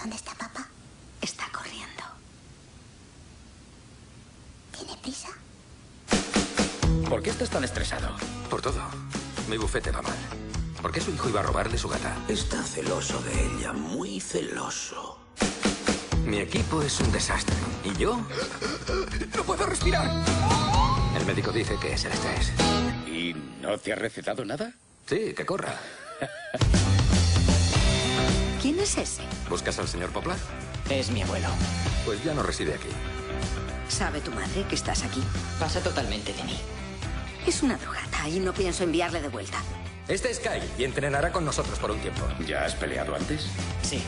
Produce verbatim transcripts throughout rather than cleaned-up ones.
¿Dónde está papá? Está corriendo. ¿Tiene prisa? ¿Por qué estás tan estresado? Por todo. Mi bufete va mal. ¿Por qué su hijo iba a robarle su gata? Está celoso de ella, muy celoso. Mi equipo es un desastre. ¿Y yo? ¡No puedo respirar! El médico dice que es el estrés. ¿Y no te ha recetado nada? Sí, que corra. ¿Quién es ese? ¿Buscas al señor Poplar? Es mi abuelo. Pues ya no reside aquí. ¿Sabe tu madre que estás aquí? Pasa totalmente de mí. Es una drogata y no pienso enviarle de vuelta. Este es Kai y entrenará con nosotros por un tiempo. ¿Ya has peleado antes? Sí.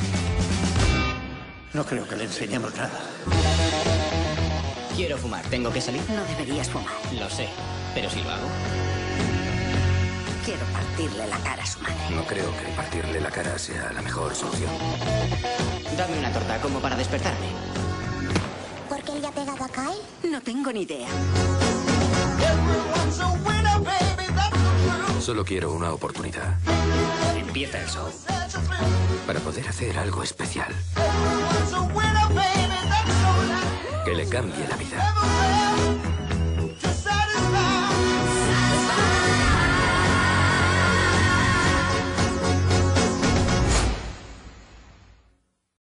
No creo que le enseñemos nada. Quiero fumar. ¿Tengo que salir? No deberías fumar. Lo sé, pero si lo hago. Quiero partirle la cara a su madre. No creo que partirle la cara sea la mejor solución. Dame una torta como para despertarme. ¿Por qué él le ha pegado a Kyle? No tengo ni idea. Solo quiero una oportunidad Empieza el show. para poder hacer algo especial que le cambie la vida.